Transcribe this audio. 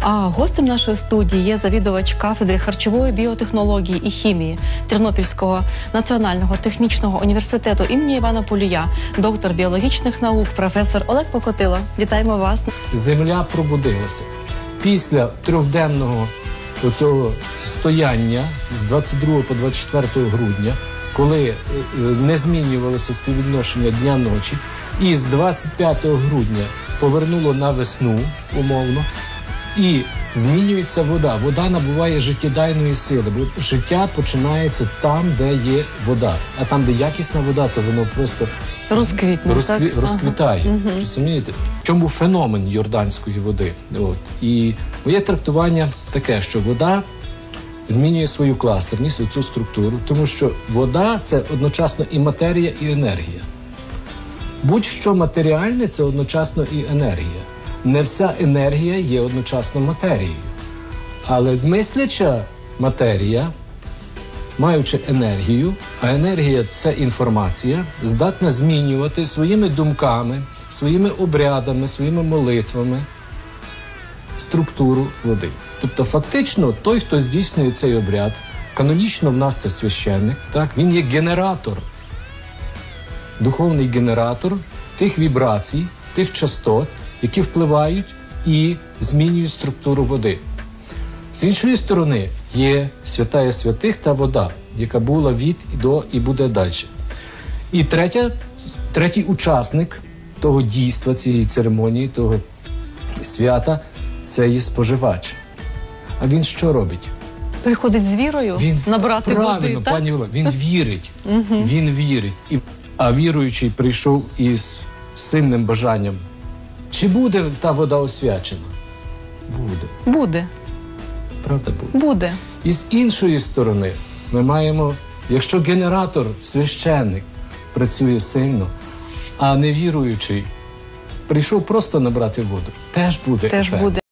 А гостем нашої студії є завідувач кафедри харчової біотехнології і хімії Тернопільського національного технічного університету імені Івана Полія, доктор біологічних наук, професор Олег Покотило. Вітаємо вас. Земля пробудилася. Після трьохденного оцього стояння з 22 по 24 грудня, коли не змінювалося співвідношення дня-ночі, і з 25 грудня повернуло на весну, умовно, і змінюється вода. Вода набуває життєдайної сили, бо життя починається там, де є вода. А там, де якісна вода, то воно просто розквітає. Ага. Розумієте? В чому феномен йорданської води? І моє трактування таке, що вода змінює свою кластерність, оцю структуру, тому що вода – це одночасно і матерія, і енергія. Будь-що матеріальне – це одночасно і енергія. Не вся енергія є одночасно матерією. Але мисляча матерія, маючи енергію, а енергія – це інформація, здатна змінювати своїми думками, своїми обрядами, своїми молитвами структуру води. Тобто фактично той, хто здійснює цей обряд, канонічно в нас це священник, так? Він є генератор, духовний генератор тих вібрацій, тих частот, які впливають і змінюють структуру води. З іншої сторони, є святая святих та вода, яка була від і до і буде далі. І третій учасник того дійства, цієї церемонії, того свята – це є споживач. А він що робить? Приходить з вірою набрати води, правильно, так? пані Оля, він вірить. Він вірить. А віруючий прийшов із сильним бажанням. Чи буде та вода освячена? Буде. Буде. Правда, буде? Буде. І з іншої сторони ми маємо, якщо генератор, священник, працює сильно, а невіруючий прийшов просто набрати воду, теж буде ефект.